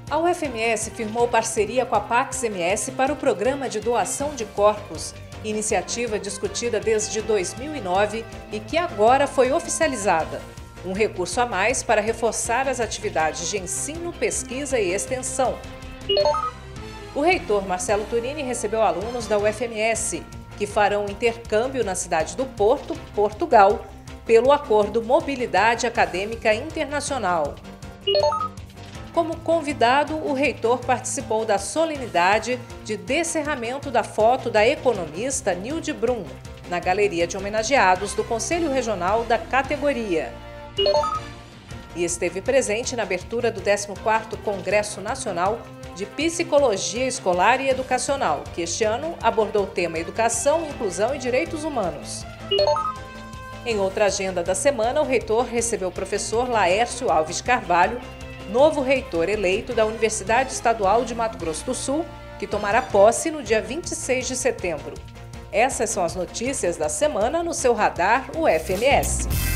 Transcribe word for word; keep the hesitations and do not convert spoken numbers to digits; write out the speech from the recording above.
A U F M S firmou parceria com a Pax M S para o Programa de Doação de Corpos, iniciativa discutida desde dois mil e nove e que agora foi oficializada. Um recurso a mais para reforçar as atividades de ensino, pesquisa e extensão. O reitor Marcelo Turini recebeu alunos da U F M S, que farão intercâmbio na cidade do Porto, Portugal, pelo Acordo Mobilidade Acadêmica Internacional. Como convidado, o reitor participou da solenidade de descerramento da foto da economista Nilde Brum, na Galeria de Homenageados do Conselho Regional da categoria. E esteve presente na abertura do décimo quarto Congresso Nacional de Psicologia Escolar e Educacional, que este ano abordou o tema Educação, Inclusão e Direitos Humanos. Em outra agenda da semana, o reitor recebeu o professor Laércio Alves Carvalho, novo reitor eleito da Universidade Estadual de Mato Grosso do Sul, que tomará posse no dia vinte e seis de setembro. Essas são as notícias da semana no seu radar U F M S.